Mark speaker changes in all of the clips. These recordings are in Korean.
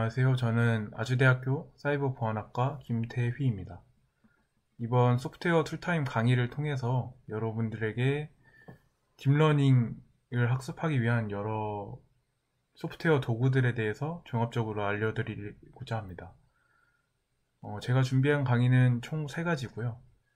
Speaker 1: 안녕하세요. 저는 아주대학교 사이버보안학과 김태휘입니다. 이번 소프트웨어 툴타임 강의를 통해서 여러분들에게 딥러닝을 학습하기 위한 여러 소프트웨어 도구들에 대해서 종합적으로 알려드리고자 합니다. 제가 준비한 강의는 총 3가지고요.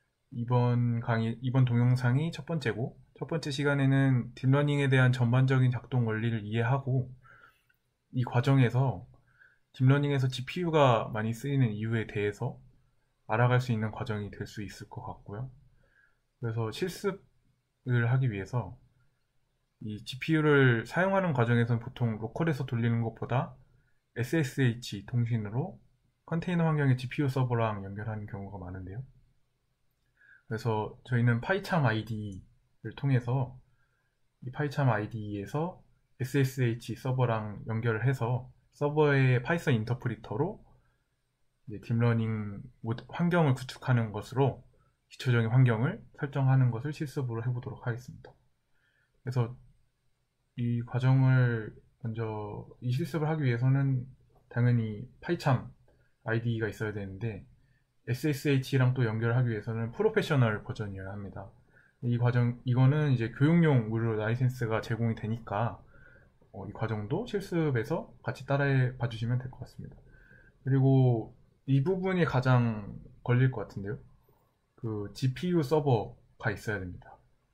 Speaker 1: 이번 동영상이 첫 번째고, 첫 번째 시간에는 딥러닝에 대한 전반적인 작동 원리를 이해하고, 이 과정에서 딥러닝에서 GPU가 많이 쓰이는 이유에 대해서 알아갈 수 있는 과정이 될 수 있을 것 같고요. 그래서 실습을 하기 위해서 이 GPU를 사용하는 과정에서는 보통 로컬에서 돌리는 것보다 SSH 통신으로 컨테이너 환경의 GPU 서버랑 연결하는 경우가 많은데요. 그래서 저희는 파이참 ID를 통해서 이 파이참 ID에서 SSH 서버랑 연결을 해서 서버의 파이썬 인터프리터로 딥러닝 환경을 구축하는 것으로 기초적인 환경을 설정하는 것을 실습으로 해보도록 하겠습니다. 그래서 이 과정을 먼저 이 실습을 하기 위해서는 당연히 파이참 IDE가 있어야 되는데 SSH랑 또 연결하기 위해서는 프로페셔널 버전이어야 합니다. 이거는 이제 교육용 무료 라이센스가 제공이 되니까 이 과정도 실습에서 같이 따라해 봐주시면 될 것 같습니다. 그리고 이 부분이 가장 걸릴 것 같은데요. 그 GPU 서버가 있어야 됩니다.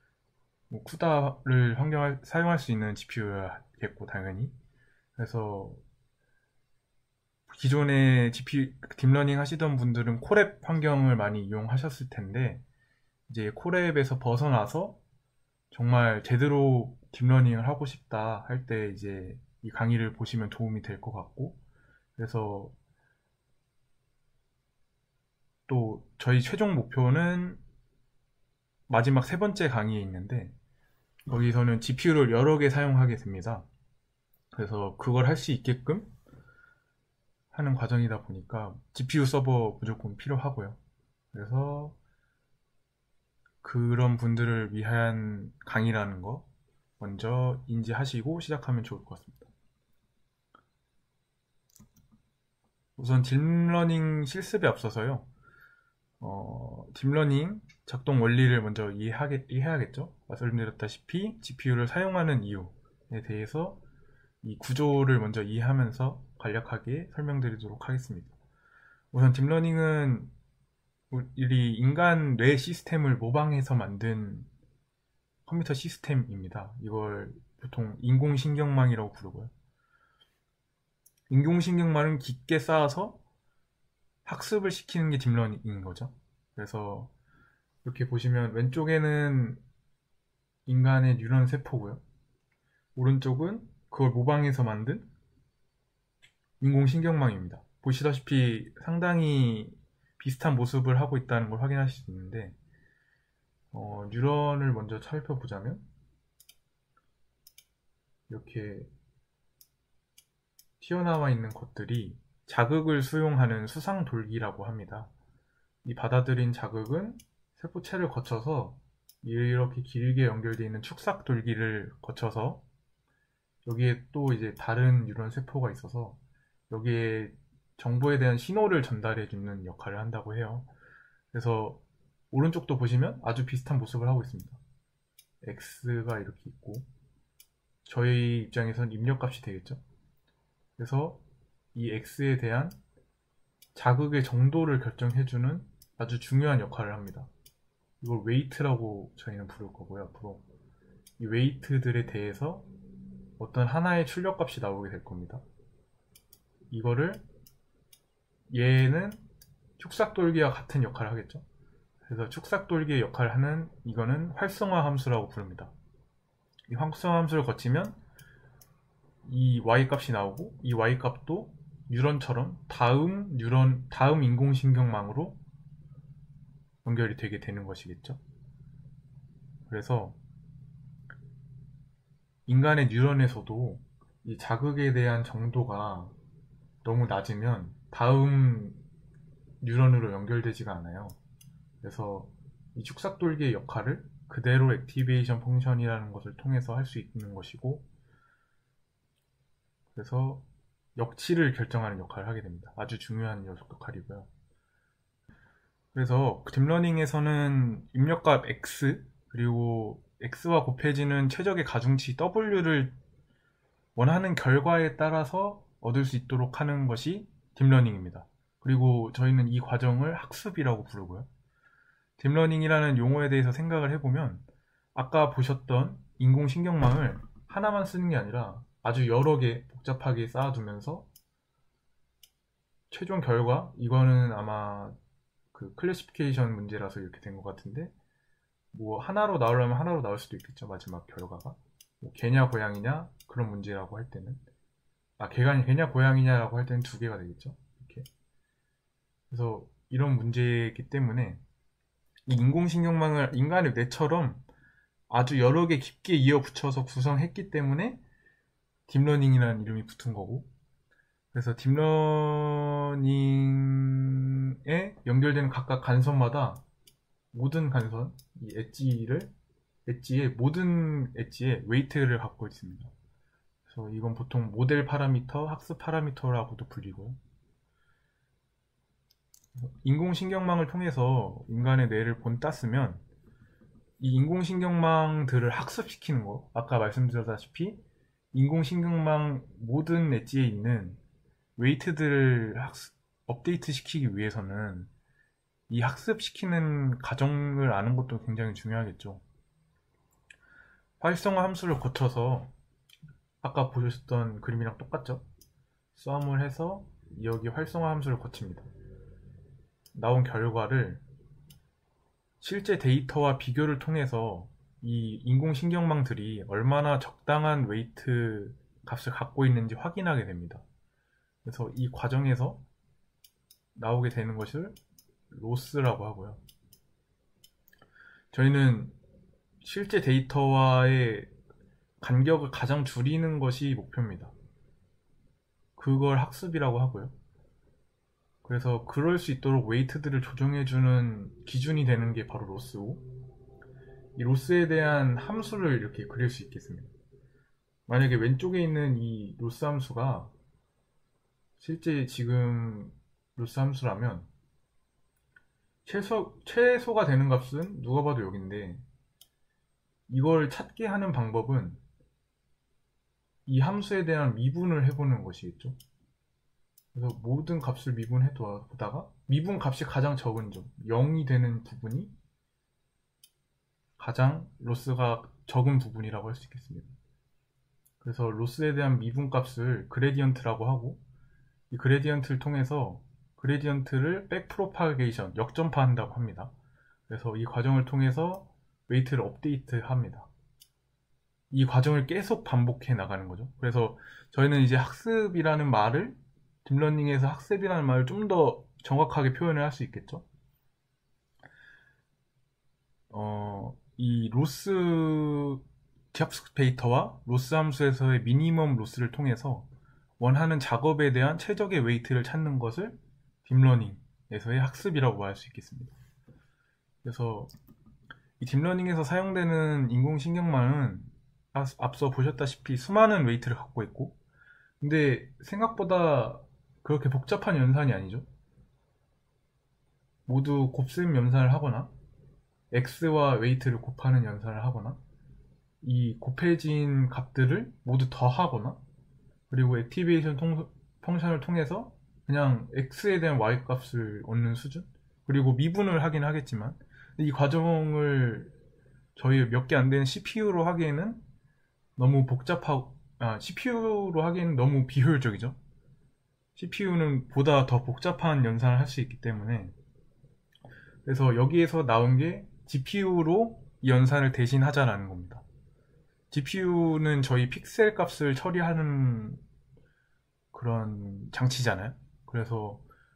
Speaker 1: 쿠다를 사용할 수 있는 GPU겠고 당연히. 그래서 기존에 GPU 딥러닝 하시던 분들은 콜앱 환경을 많이 이용하셨을 텐데 이제 콜앱에서 벗어나서 정말 제대로 딥러닝을 하고 싶다 할 때 이제 이 강의를 보시면 도움이 될 것 같고, 그래서 또 저희 최종 목표는 마지막 3번째 강의에 있는데 거기서는 GPU를 여러 개 사용하게 됩니다. 그래서 그걸 할 수 있게끔 하는 과정이다 보니까 GPU 서버 무조건 필요하고요. 그래서 그런 분들을 위한 강의라는 거 먼저 인지하시고 시작하면 좋을 것 같습니다. 우선 딥러닝 실습에 앞서서요. 딥러닝 작동 원리를 먼저 이해해야겠죠. 말씀드렸다시피 GPU를 사용하는 이유에 대해서 이 구조를 먼저 이해하면서 간략하게 설명드리도록 하겠습니다. 우선 딥러닝은 우리 인간 뇌 시스템을 모방해서 만든 컴퓨터 시스템입니다. 이걸 보통 인공신경망이라고 부르고요. 인공신경망은 깊게 쌓아서 학습을 시키는 게 딥러닝인 거죠. 그래서 이렇게 보시면 왼쪽에는 인간의 뉴런 세포고요. 오른쪽은 그걸 모방해서 만든 인공신경망입니다. 보시다시피 상당히 비슷한 모습을 하고 있다는 걸 확인하실 수 있는데 뉴런을 먼저 살펴보자면 이렇게 튀어나와 있는 것들이 자극을 수용하는 수상돌기라고 합니다. 이 받아들인 자극은 세포체를 거쳐서 이렇게 길게 연결되어 있는 축삭돌기를 거쳐서 여기에 또 이제 다른 뉴런 세포가 있어서 여기에 정보에 대한 신호를 전달해 주는 역할을 한다고 해요. 그래서 오른쪽도 보시면 아주 비슷한 모습을 하고 있습니다. X가 이렇게 있고 저희 입장에서는 입력값이 되겠죠. 그래서 이 X에 대한 자극의 정도를 결정해주는 아주 중요한 역할을 합니다. 이걸 웨이트라고 저희는 부를 거고요. 앞으로 이 웨이트들에 대해서 어떤 하나의 출력값이 나오게 될 겁니다. 이거를 얘는 축삭돌기와 같은 역할을 하겠죠. 그래서 축삭돌기의 역할을 하는 이거는 활성화 함수라고 부릅니다. 이 활성화 함수를 거치면 이 y 값이 나오고 이 y 값도 뉴런처럼 다음 인공신경망으로 연결이 되게 되는 것이겠죠. 그래서 인간의 뉴런에서도 이 자극에 대한 정도가 너무 낮으면 다음 뉴런으로 연결되지가 않아요. 그래서 이 축삭돌기의 역할을 그대로 액티베이션 펑션이라는 것을 통해서 할 수 있는 것이고, 그래서 역치를 결정하는 역할을 하게 됩니다. 아주 중요한 역할이고요. 그래서 딥러닝에서는 입력값 x 그리고 x와 곱해지는 최적의 가중치 w를 원하는 결과에 따라서 얻을 수 있도록 하는 것이 딥러닝입니다. 그리고 저희는 이 과정을 학습이라고 부르고요. 딥러닝이라는 용어에 대해서 생각을 해보면 아까 보셨던 인공신경망을 하나만 쓰는 게 아니라 아주 여러 개 복잡하게 쌓아두면서 최종 결과, 이거는 아마 그 클래시피케이션 문제라서 이렇게 된 것 같은데, 뭐 하나로 나오려면 하나로 나올 수도 있겠죠. 마지막 결과가 뭐 개냐 고양이냐 그런 문제라고 할 때는, 개가 개냐 고양이냐라고 할 때는 두 개가 되겠죠. 이렇게. 그래서 이런 문제이기 때문에 이 인공신경망을 인간의 뇌처럼 아주 여러 개 깊게 이어붙여서 구성했기 때문에 딥러닝이라는 이름이 붙은 거고, 그래서 딥러닝에 연결되는 각각 간선마다 모든 간선, 이 엣지의 모든 엣지에 웨이트를 갖고 있습니다. 그래서 이건 보통 모델 파라미터, 학습 파라미터라고도 불리고요. 인공신경망을 통해서 인간의 뇌를 본땄으면 이 인공신경망들을 학습시키는 거, 아까 말씀드렸다시피 인공신경망 모든 엣지에 있는 웨이트들을 업데이트 시키기 위해서는 이 학습시키는 과정을 아는 것도 굉장히 중요하겠죠. 활성화 함수를 거쳐서 아까 보셨던 그림이랑 똑같죠? 썸을 해서 여기 활성화 함수를 거칩니다. 나온 결과를 실제 데이터와 비교를 통해서 이 인공신경망들이 얼마나 적당한 웨이트 값을 갖고 있는지 확인하게 됩니다. 그래서 이 과정에서 나오게 되는 것을 로스라고 하고요. 저희는 실제 데이터와의 간격을 가장 줄이는 것이 목표입니다. 그걸 학습이라고 하고요. 그래서 그럴 수 있도록 웨이트들을 조정해주는 기준이 되는 게 바로 로스고, 이 로스에 대한 함수를 이렇게 그릴 수 있겠습니다. 만약에 왼쪽에 있는 이 로스 함수가 실제 지금 로스 함수라면 최소가 되는 값은 누가 봐도 여기인데, 이걸 찾게 하는 방법은 이 함수에 대한 미분을 해보는 것이겠죠. 그래서 모든 값을 미분해 보다가 미분 값이 가장 적은 점, 0이 되는 부분이 가장 로스가 적은 부분이라고 할 수 있겠습니다. 그래서 로스에 대한 미분 값을 그레디언트라고 하고, 이 그레디언트를 통해서 그레디언트를 백프로파게이션, 역전파한다고 합니다. 그래서 이 과정을 통해서 웨이트를 업데이트 합니다. 이 과정을 계속 반복해 나가는 거죠. 그래서 저희는 이제 학습이라는 말을, 딥러닝에서 학습이라는 말을 좀 더 정확하게 표현을 할 수 있겠죠. 이 로스 디압스페이터와 로스 함수에서의 미니멈 로스를 통해서 원하는 작업에 대한 최적의 웨이트를 찾는 것을 딥러닝에서의 학습이라고 말할 수 있겠습니다. 그래서 이 딥러닝에서 사용되는 인공신경망은 앞서 보셨다시피 수많은 웨이트를 갖고 있고, 근데 생각보다 그렇게 복잡한 연산이 아니죠. 모두 곱셈 연산을 하거나 x와 웨이트를 곱하는 연산을 하거나 이 곱해진 값들을 모두 더하거나, 그리고 액티베이션 펑션을 통해서 그냥 x에 대한 y 값을 얻는 수준, 그리고 미분을 하긴 하겠지만 이 과정을 저희 몇 개 안 되는 CPU로 하기에는 너무 CPU로 하기에는 너무 비효율적이죠. CPU는 보다 더 복잡한 연산을 할 수 있기 때문에, 그래서 여기에서 나온 게 GPU로 이 연산을 대신하자라는 겁니다. GPU는 저희 픽셀 값을 처리하는 그런 장치잖아요. 그래서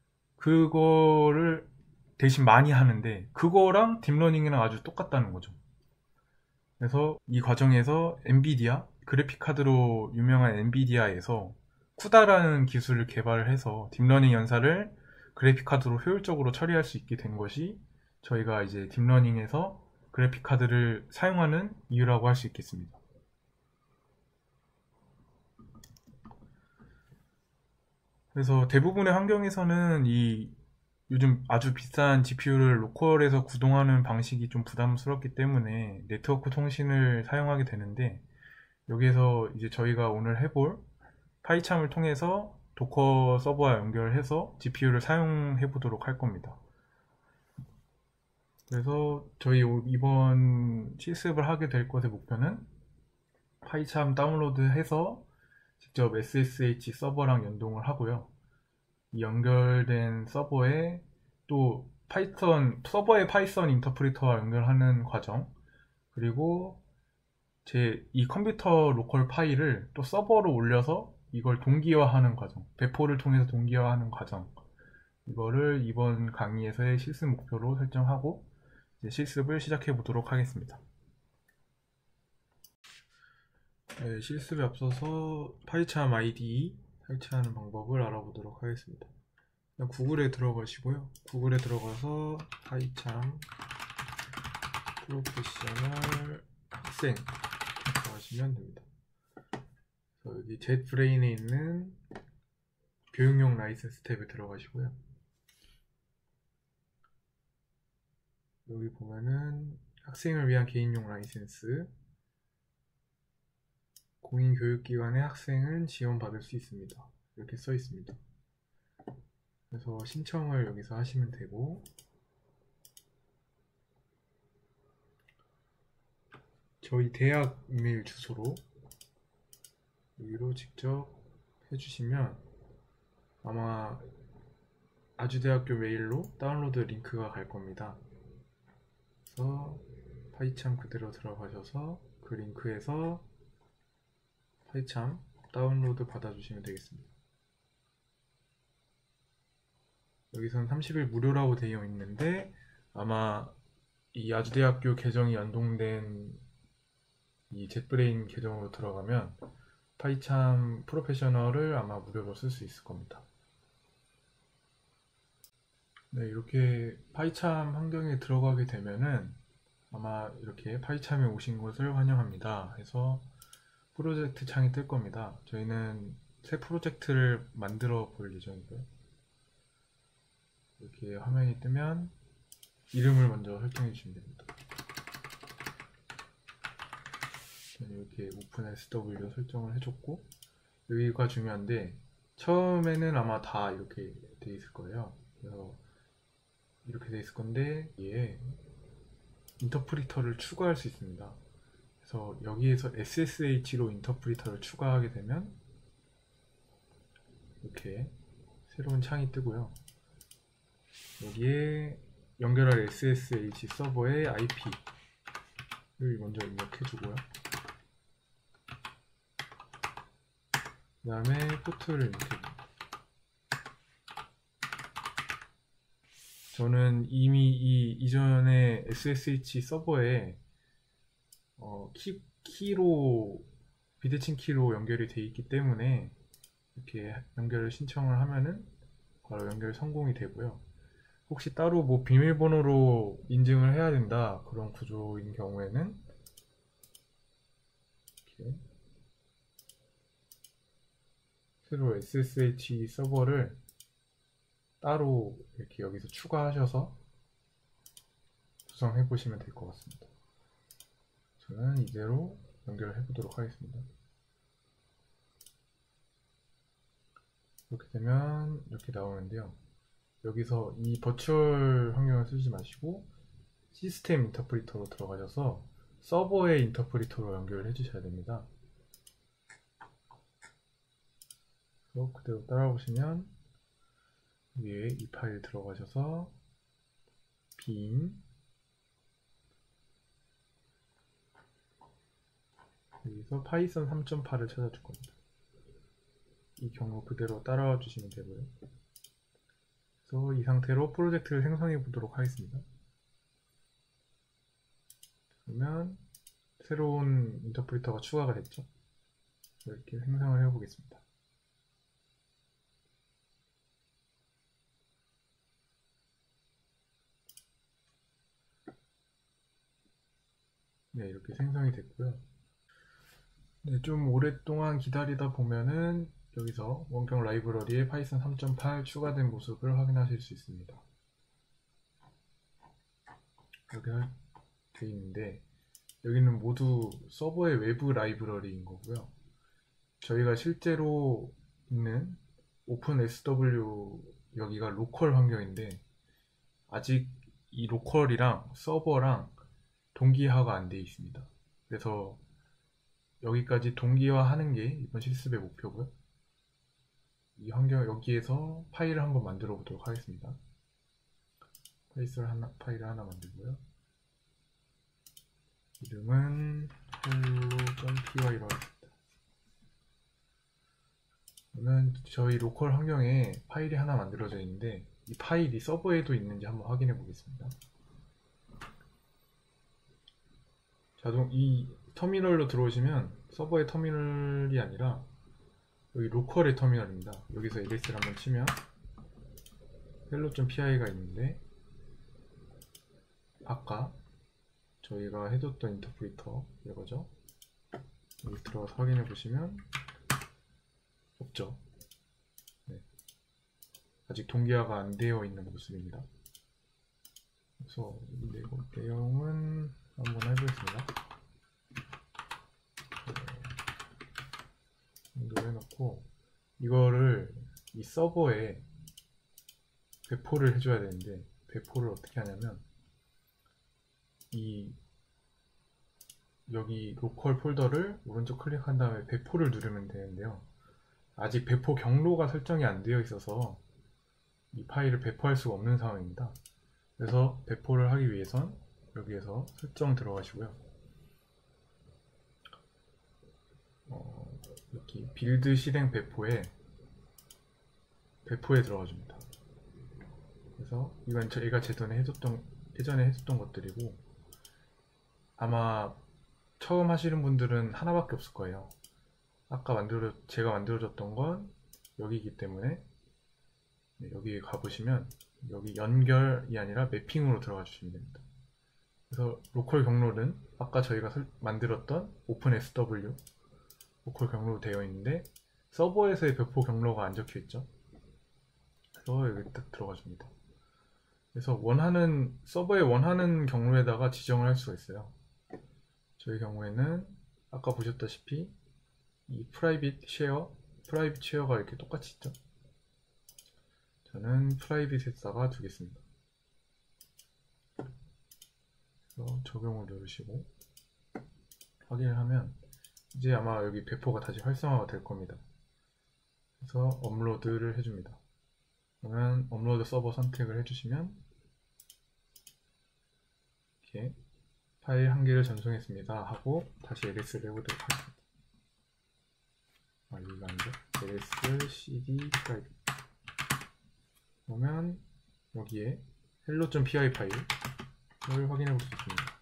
Speaker 1: 그거를 대신 많이 하는데, 그거랑 딥러닝이랑 아주 똑같다는 거죠. 그래서 이 과정에서 엔비디아, 그래픽카드로 유명한 엔비디아에서 쿠다라는 기술을 개발을 해서 딥러닝 연산을 그래픽카드로 효율적으로 처리할 수 있게 된 것이 저희가 이제 딥러닝에서 그래픽카드를 사용하는 이유라고 할 수 있겠습니다. 그래서 대부분의 환경에서는 이 요즘 아주 비싼 GPU를 로컬에서 구동하는 방식이 좀 부담스럽기 때문에 네트워크 통신을 사용하게 되는데, 여기에서 이제 저희가 오늘 해볼 파이참을 통해서 도커 서버와 연결해서 GPU를 사용해 보도록 할 겁니다. 그래서 저희 이번 실습을 하게 될 것의 목표는 파이참 다운로드해서 직접 SSH 서버랑 연동을 하고요. 이 연결된 서버에 또 파이썬 서버의 파이썬 인터프리터와 연결하는 과정, 그리고 제 이 컴퓨터 로컬 파일을 또 서버로 올려서 이걸 동기화하는 과정, 배포를 통해서 동기화하는 과정, 이거를 이번 강의에서의 실습 목표로 설정하고 이제 실습을 시작해 보도록 하겠습니다. 네, 실습에 앞서서 파이참 IDE 설치하는 방법을 알아보도록 하겠습니다. 구글에 들어가시고요. 구글에 들어가서 파이참 프로페셔널 학생 들어가시면 됩니다. 여기 젯브레인에 있는 교육용 라이센스 탭에 들어가시고요. 여기 보면은 학생을 위한 개인용 라이센스, 공인교육기관의 학생은 지원받을 수 있습니다. 이렇게 써 있습니다. 그래서 신청을 여기서 하시면 되고, 저희 대학 이메일 주소로 여기로 직접 해주시면 아마 아주대학교 메일로 다운로드 링크가 갈 겁니다. 그래서 파이참 그대로 들어가셔서 그 링크에서 파이참 다운로드 받아주시면 되겠습니다. 여기서는 30일 무료라고 되어 있는데 아마 이 아주대학교 계정이 연동된 이 젯브레인 계정으로 들어가면 파이참 프로페셔널을 아마 무료로 쓸 수 있을 겁니다. 네, 이렇게 파이참 환경에 들어가게 되면은 아마 이렇게 파이참에 오신 것을 환영합니다 해서 프로젝트 창이 뜰 겁니다. 저희는 새 프로젝트를 만들어 볼 예정이고요. 이렇게 화면이 뜨면 이름을 먼저 설정해 주시면 됩니다. 이렇게 오픈 SW 설정을 해줬고, 여기가 중요한데 처음에는 아마 다 이렇게 돼 있을 거예요. 그래서 이렇게 돼 있을 건데 얘에 인터프리터를 추가할 수 있습니다. 그래서 여기에서 SSH로 인터프리터를 추가하게 되면 이렇게 새로운 창이 뜨고요. 여기에 연결할 SSH 서버의 IP를 먼저 입력해주고요. 그 다음에 포트를 입력해줍니다. 저는 이미 이 이전에 SSH 서버에 키로 비대칭 키로 연결이 되어 있기 때문에 이렇게 연결을 신청을 하면은 바로 연결 성공이 되고요. 혹시 따로 뭐 비밀번호로 인증을 해야 된다 그런 구조인 경우에는 이렇게 새로 SSH 서버를 따로 이렇게 여기서 추가하셔서 구성해 보시면 될 것 같습니다. 저는 이대로 연결해 보도록 하겠습니다. 이렇게 되면 이렇게 나오는데요. 여기서 이 버추얼 환경을 쓰지 마시고 시스템 인터프리터로 들어가셔서 서버의 인터프리터로 연결을 해주셔야 됩니다. 그대로 따라오시면 위에 이 파일 들어가셔서 bin 여기서 파이썬 3.8을 찾아줄 겁니다. 이 경로 그대로 따라와 주시면 되고요. 그래서 이 상태로 프로젝트를 생성해 보도록 하겠습니다. 그러면 새로운 인터프리터가 추가가 됐죠. 이렇게 생성을 해 보겠습니다. 네, 이렇게 생성이 됐고요. 네, 좀 오랫동안 기다리다 보면은 여기서 원격 라이브러리에 파이썬 3.8 추가된 모습을 확인하실 수 있습니다. 이렇게 되어 있는데 여기는 모두 서버의 외부 라이브러리인 거고요. 저희가 실제로 있는 오픈SW 여기가 로컬 환경인데 아직 이 로컬이랑 서버랑 동기화가 안 되어 있습니다. 그래서 여기까지 동기화하는 게 이번 실습의 목표고요. 이 환경 여기에서 파일을 한번 만들어 보도록 하겠습니다. 파일을 하나 만들고요. 이름은 hello.py로 하겠습니다. 그러면 저희 로컬 환경에 파일이 하나 만들어져 있는데 이 파일이 서버에도 있는지 한번 확인해 보겠습니다. 이 터미널로 들어오시면 서버의 터미널이 아니라 여기 로컬의 터미널입니다. 여기서 ls를 한번 치면 hello.py가 있는데 아까 저희가 해뒀던 인터프리터 이거죠. 여기 들어가서 확인해 보시면 없죠. 네. 아직 동기화가 안 되어 있는 모습입니다. 그래서 내용은 한번 해보겠습니다. 정도 해놓고 이거를 이 서버에 배포를 해줘야 되는데 배포를 어떻게 하냐면 여기 로컬 폴더를 오른쪽 클릭한 다음에 배포를 누르면 되는데요. 아직 배포 경로가 설정이 안 되어 있어서 이 파일을 배포할 수가 없는 상황입니다. 그래서 배포를 하기 위해선 여기에서 설정 들어가시고요. 여기 빌드 실행 배포에 들어가 줍니다. 그래서 이건 저희가 예전에 해줬던 것들이고 아마 처음 하시는 분들은 하나밖에 없을 거예요. 아까 제가 만들어줬던 건 여기이기 때문에 여기 가보시면 여기 연결이 아니라 매핑으로 들어가 주시면 됩니다. 그래서 로컬 경로는 아까 저희가 만들었던 오픈SW 로컬 경로로 되어 있는데 서버에서의 배포 경로가 안 적혀 있죠. 그래서 여기 딱 들어가 줍니다. 그래서 서버에 원하는 경로에다가 지정을 할 수가 있어요. 저희 경우에는 아까 보셨다시피 이 프라이빗 쉐어가 이렇게 똑같이 있죠. 저는 프라이빗에다가 두겠습니다. 그래서 적용을 누르시고 확인을 하면 이제 아마 여기 배포가 다시 활성화가 될 겁니다. 그래서 업로드를 해줍니다. 그러면 업로드 서버 선택을 해주시면 이렇게 파일 한 개를 전송했습니다 하고 다시 ls를 해보도록 하겠습니다. 이거 아니죠? ls cd private 그러면 여기에 hello.py 파일을 확인해 볼 수 있습니다.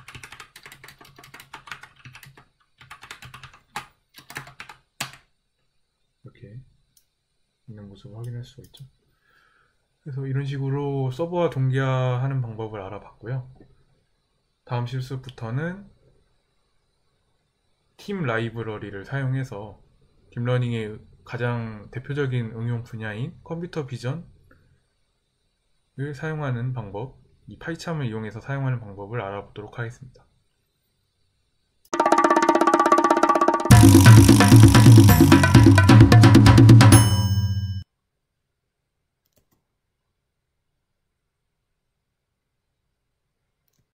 Speaker 1: 이렇게 있는 모습을 확인할 수가 있죠. 그래서 이런 식으로 서버와 동기화하는 방법을 알아봤고요. 다음 실습부터는 팀 라이브러리를 사용해서 딥러닝의 가장 대표적인 응용 분야인 컴퓨터 비전을 사용하는 방법, 이 파이참을 이용해서 사용하는 방법을 알아보도록 하겠습니다.